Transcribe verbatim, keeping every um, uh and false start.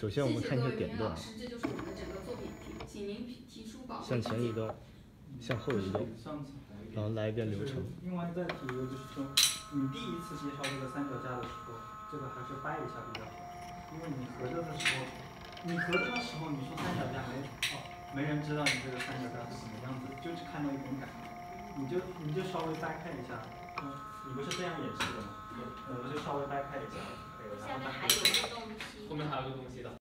首先我们看一下点段， 这就是我们的整个作品题，请您提出宝贵向前移动，向后移动，然后来一遍流程。 另外再提一个就是说，你第一次介绍这个三脚架的时候，这个还是掰一下比较好，因为你合着的时候，你合着的时候你说三脚架没哦，没人知道你这个三脚架是什么样子，就只看到一点感，你就你就稍微掰开一下，嗯，你不是这样演示的吗？我们就稍微掰开一下，可以了。 下面还有个东西。 后面还有个东西的。